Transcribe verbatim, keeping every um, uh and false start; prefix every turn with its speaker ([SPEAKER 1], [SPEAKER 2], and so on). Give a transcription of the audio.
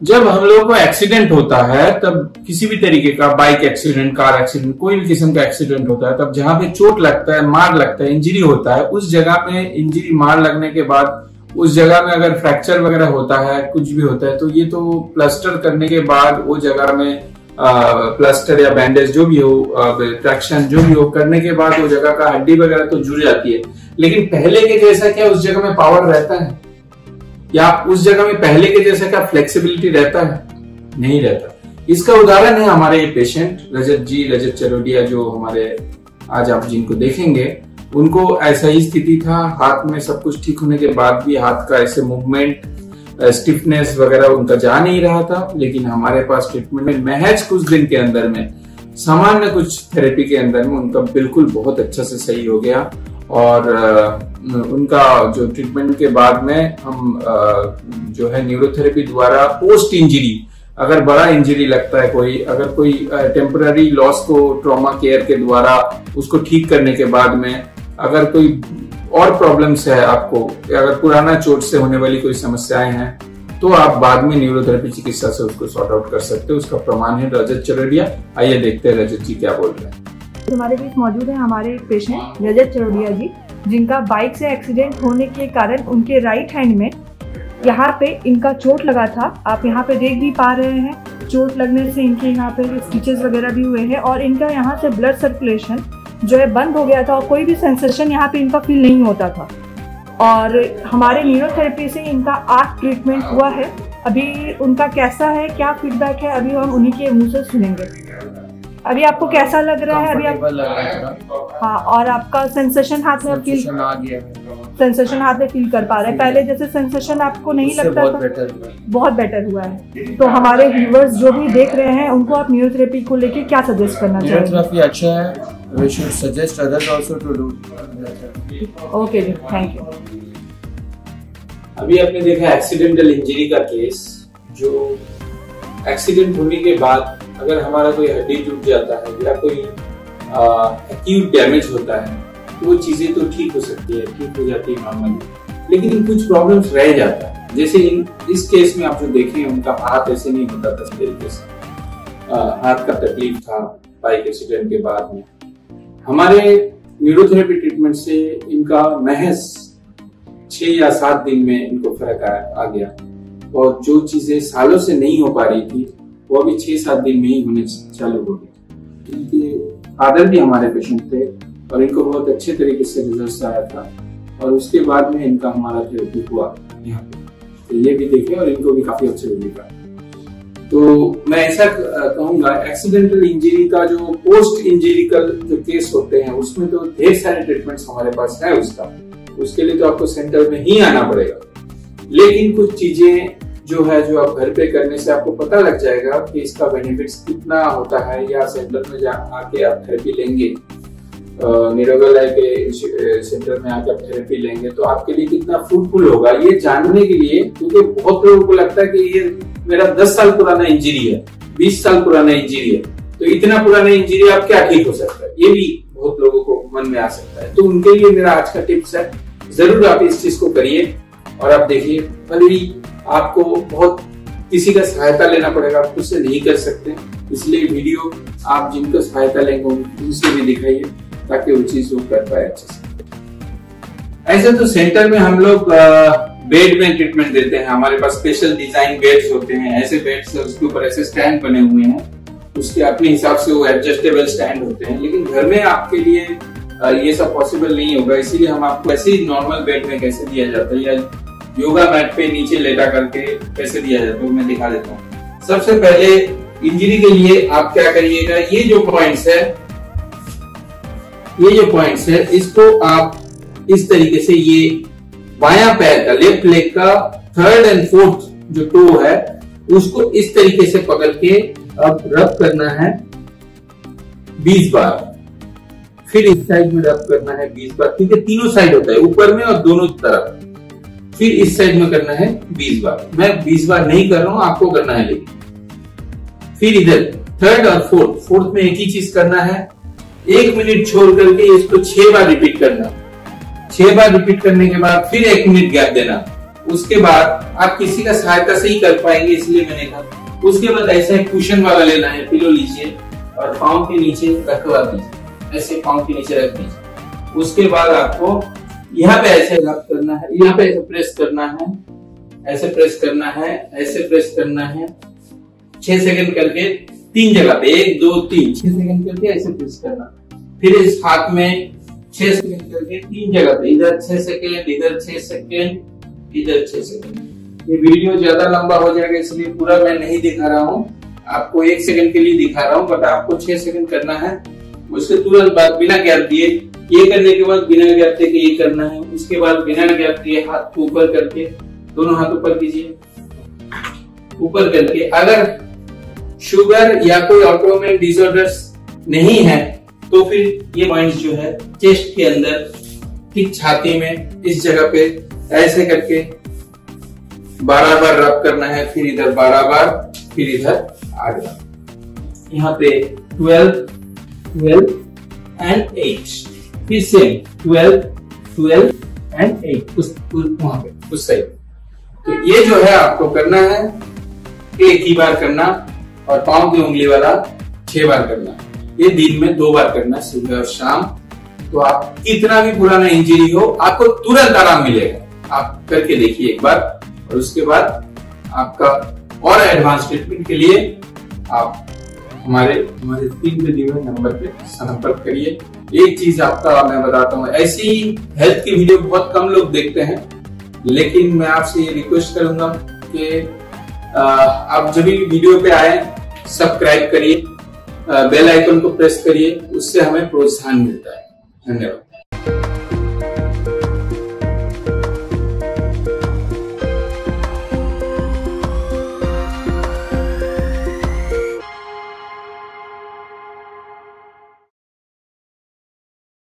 [SPEAKER 1] जब हम लोगों को एक्सीडेंट होता है, तब किसी भी तरीके का बाइक एक्सीडेंट, कार एक्सीडेंट, कोई भी किस्म का एक्सीडेंट होता है, तब जहां पे चोट लगता है, मार लगता है, इंजरी होता है, उस जगह पे इंजरी मार लगने के बाद उस जगह में अगर फ्रैक्चर वगैरह होता है, कुछ भी होता है, तो ये तो प्लास्टर करने के बाद वो जगह में प्लास्टर या बैंडेज जो भी हो, ट्रैक्शन जो भी हो करने के बाद वो जगह का हड्डी वगैरह तो जुड़ जाती है। लेकिन पहले के जैसा क्या उस जगह में पावर रहता है, या उस जगह में पहले के जैसा क्या फ्लेक्सिबिलिटी रहता है? नहीं रहता। इसका उदाहरण है हमारे ये पेशेंट रजत जी, रजत चरोडिया, जो हमारे आज आप जिनको देखेंगे, उनको ऐसा ही स्थिति था। हाथ में सब कुछ ठीक होने के बाद भी हाथ का ऐसे मूवमेंट, स्टिफनेस वगैरह उनका जा नहीं रहा था। लेकिन हमारे पास ट्रीटमेंट में महज कुछ दिन के अंदर में, सामान्य कुछ थेरेपी के अंदर में उनका बिल्कुल बहुत अच्छा से सही हो गया। और उनका जो ट्रीटमेंट के बाद में हम जो है न्यूरोथेरेपी द्वारा पोस्ट इंजरी, अगर बड़ा इंजरी लगता है कोई, अगर कोई टेम्पररी लॉस को ट्रॉमा केयर के द्वारा उसको ठीक करने के बाद में अगर कोई और प्रॉब्लम्स है आपको, अगर पुराना चोट से होने वाली कोई समस्याएं हैं, तो आप बाद में न्यूरोथेरेपी चिकित्सा से उसको सॉर्ट आउट कर सकते हो। उसका प्रमाण है रजत चरोडिया। आइए देखते हैं रजत जी क्या बोल रहे हैं।
[SPEAKER 2] हमारे बीच मौजूद है हमारे पेशेंट रजत चरोडिया जी, जिनका बाइक से एक्सीडेंट होने के कारण उनके राइट हैंड में यहाँ पे इनका चोट लगा था। आप यहाँ पे देख भी पा रहे हैं, चोट लगने से इनके यहाँ पे स्टिचेस वगैरह भी हुए हैं और इनका यहाँ से ब्लड सर्कुलेशन जो है बंद हो गया था और कोई भी सेंसेशन यहाँ पे इनका फील नहीं होता था। और हमारे न्यूरोथेरेपी से इनका आठ ट्रीटमेंट हुआ है। अभी उनका कैसा है, क्या फीडबैक है, अभी हम उन्हीं के मुँह से सुनेंगे। अभी आपको कैसा लग रहा है? अभी आप
[SPEAKER 3] लग रहा है।
[SPEAKER 2] हाँ, और आपका सेंसेशन हाथ में फील
[SPEAKER 3] आ गया,
[SPEAKER 2] सेंसेशन हाथ में फील कर पा रहे हैं। पहले जैसे सेंसेशन आपको नहीं लगता
[SPEAKER 3] बहुत
[SPEAKER 2] था,
[SPEAKER 3] बेटर हुआ।
[SPEAKER 2] बहुत बेटर हुआ है। तो हमारे व्यूअर्स जो भी देख रहे हैं उनको आप न्यूरोथेरेपी को लेके क्या सजेस्ट करना चाहेंगे?
[SPEAKER 3] न्यूरोथेरेपी अच्छा है, we should suggest others also to do.
[SPEAKER 2] Okay जी, थैंक यू।
[SPEAKER 1] अभी आपने देखा एक्सीडेंटल इंजरी का केस, जो एक्सीडेंट होने के बाद अगर हमारा कोई हड्डी टूट जाता है या कोई एक्यूट डैमेज होता है, तो वो चीजें तो ठीक हो सकती है, ठीक हो जाती है नॉर्मली, लेकिन कुछ प्रॉब्लम्स रह जाता है। जैसे इन इस केस में आप जो देखें, उनका हाथ ऐसे नहीं होता था, इस तरीके से आ, हाथ का तकलीफ था बाइक एक्सीडेंट के बाद में। हमारे न्यूरोथेरेपी ट्रीटमेंट से इनका महज छह या सात दिन में इनको फर्क आ, आ गया, और जो चीजें सालों से नहीं हो पा रही थी वो अभी छह सात दिन में ही होने चालू हो गई। इनके फादर भी हमारे पेशेंट थे और इनको बहुत अच्छे तरीके से रिजल्ट आया था, और उसके बाद में इनका हमारा थेरेपी हुआ यहाँ पे, तो ये भी देखे और इनको भी काफी अच्छे लगेगा। तो मैं ऐसा कहूंगा, एक्सीडेंटल इंजरी का जो पोस्ट इंजरिकल जो केस होते हैं उसमें तो ढेर सारे ट्रीटमेंट्स हमारे पास है। उसका उसके लिए तो आपको सेंटर में ही आना पड़ेगा, लेकिन कुछ चीजें जो है जो आप घर पे करने से आपको पता लग जाएगा कि इसका बेनिफिट्स कितना होता है, या सेंटर में जा आके आप थेरेपी लेंगे, निरोगल लाइफ के सेंटर में आके आप थेरेपी लेंगे तो आपके लिए कितना फ्रूटफुल होगा, ये जानने के लिए। क्योंकि बहुत लोगों को लगता है कि ये मेरा दस साल पुराना इंजरी है, बीस साल पुराना इंजरी है, तो इतना पुराना इंजरी आप क्या ठीक हो सकता है, ये भी बहुत लोगों को मन में आ सकता है। तो उनके लिए मेरा आज का टिप्स है, जरूर आप इस चीज को करिए और आप देखिए। भले ही आपको बहुत किसी का सहायता लेना पड़ेगा, आप खुद से नहीं कर सकते, इसलिए वीडियो आप जिनको सहायता लेंगे उनसे भी दिखाइए ताकि वो चीज वो कर पाए अच्छे से। ऐसे तो सेंटर में हम लोग बेड में ट्रीटमेंट देते हैं। हमारे पास स्पेशल डिजाइन बेड्स होते हैं, ऐसे बेड्स उसके ऊपर ऐसे स्टैंड बने हुए हैं, उसके अपने हिसाब से वो एडजस्टेबल स्टैंड होते हैं। लेकिन घर में आपके लिए ये सब पॉसिबल नहीं होगा, इसीलिए हम आपको ऐसे ही नॉर्मल बेड में कैसे दिया जाता है या योगा मैट पे नीचे लेटा करके कैसे दिया जाता है मैं दिखा देता हूँ। सबसे पहले इंजरी के लिए आप क्या करिएगा, ये जो पॉइंट्स है ये जो पॉइंट्स है इसको आप इस तरीके से, ये बायां पैर का, लेफ्ट लेग का थर्ड एंड फोर्थ जो टो है उसको इस तरीके से पकड़ के अब रब करना है बीस बार, फिर इस साइड में रब करना है बीस बार, क्योंकि तीनों साइड होता है, ऊपर में और दोनों तरफ। फिर इस साइड में करना है बीस बार। मैं बीस बार नहीं कर रहा हूं, आपको करना है लेकिन। फिर इधर थर्ड और फोर्थ, फोर्थ में एक ही चीज करना है, एक मिनट छोड़ करके इसको छह बार रिपीट करना। छह बार रिपीट करने के बाद फिर एक मिनट गैप देना, उसके बाद आप किसी का सहायता से ही कर पाएंगे, इसलिए मैंने कहा। उसके बाद ऐसा एक कुशन वाला लेना है, पिलो लीजिए और पाँव के नीचे रखवा दीजिए, ऐसे पाँव के नीचे रख दीजिए। उसके बाद आपको यहाँ पे ऐसे रब करना है, यहाँ पे ऐसे प्रेस करना है, ऐसे प्रेस करना है, ऐसे प्रेस करना है, छह सेकंड करके तीन जगह पे, एक दो तीन, छह सेकंड करके ऐसे प्रेस करना। फिर इस हाथ में छह सेकंड करके तीन जगह पे, इधर छह सेकंड, इधर छह सेकंड, इधर छह सेकंड। ये वीडियो ज्यादा लंबा हो जाएगा, इसलिए पूरा मैं नहीं दिखा रहा हूँ, आपको एक सेकंड के लिए दिखा रहा हूँ, बट आपको छह सेकंड करना है। उसके तुरंत बाद बिना गैप दिए, ये करने के बाद बिना गैप दिए ये करना है। उसके बाद बिना गैप दिए हाथ को ऊपर करके, दोनों हाथ ऊपर कीजिए, ऊपर करके। अगर शुगर या कोई ऑटोइम्यून डिसऑर्डर्स नहीं है तो फिर ये पॉइंट जो है चेस्ट के अंदर, ठीक छाती में, इस जगह पे ऐसे करके बारह बार रब करना है। फिर इधर बारह बार, फिर इधर आठ बार। यहाँ पे ट्वेल्व, ट्वेल्व एंड एट, फिर same twelve, twelve and eight, उस वहां पे उस साइड। तो ये जो है आपको करना है, एक ही बार करना, और पाँव की उंगली वाला छह बार करना। ये दिन में दो बार करना, सुबह और शाम। तो आप कितना भी पुराना इंजरी हो, आपको तुरंत आराम मिलेगा। आप करके देखिए एक बार, और उसके बाद आपका और एडवांस ट्रीटमेंट के लिए आप हमारे हमारे तीन पे दिए हुए नंबर पे संपर्क करिए। एक चीज आपका मैं बताता हूँ, ऐसी हेल्थ की वीडियो बहुत कम लोग देखते हैं, लेकिन मैं आपसे ये रिक्वेस्ट करूंगा कि आप जब भी वीडियो पे आए सब्सक्राइब करिए, बेल आइकन को प्रेस करिए, उससे हमें प्रोत्साहन मिलता है। धन्यवाद।